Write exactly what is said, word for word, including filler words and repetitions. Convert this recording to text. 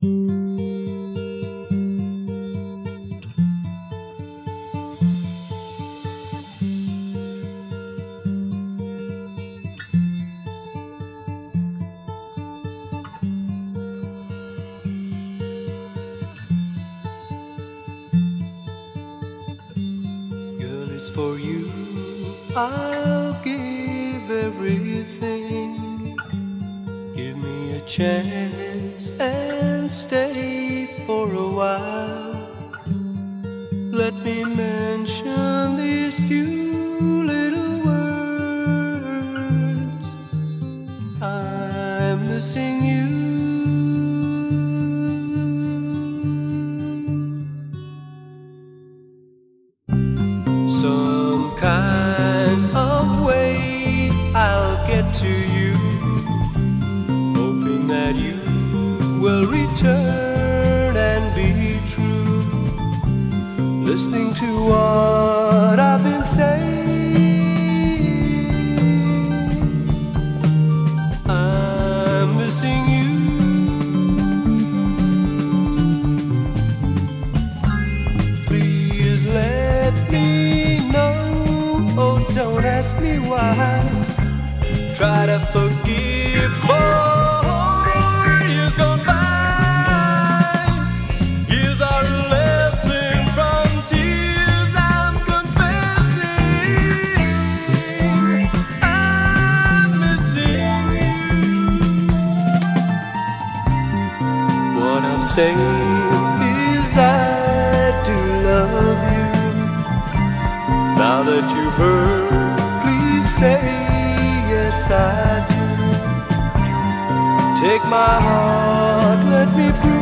For you, I'll give everything. Give me a chance and stay for a while. Let me mention these few little words. I'm missing you. Kind of way I'll get to you, hoping that you will return and be true, listening to what I've been saying. I'm missing you. Please let me know. Oh, don't ask me why. Try to forgive for years gone by. Years are a lesson from tears I'm confessing. I'm missing you. What I'm saying is I do love you. Now that you've heard, please say yes I do. Take my heart, let me breathe.